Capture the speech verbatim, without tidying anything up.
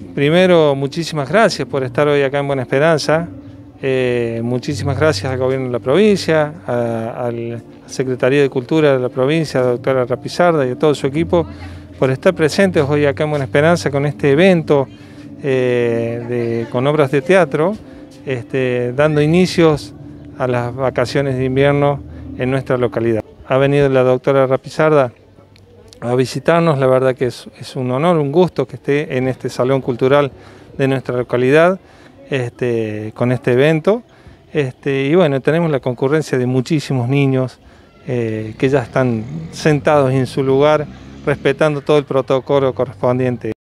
primero, muchísimas gracias por estar hoy acá en Buena Esperanza. Eh, muchísimas gracias al gobierno de la provincia, a, a la Secretaría de Cultura de la provincia, a la doctora Rapizarda y a todo su equipo por estar presentes hoy acá en Buena Esperanza con este evento eh, de, con obras de teatro, este, dando inicios a las vacaciones de invierno en nuestra localidad. Ha venido la doctora Rapizarda a visitarnos, la verdad que es, es un honor, un gusto que esté en este salón cultural de nuestra localidad, este, con este evento. Este, y bueno, tenemos la concurrencia de muchísimos niños eh, que ya están sentados en su lugar, respetando todo el protocolo correspondiente.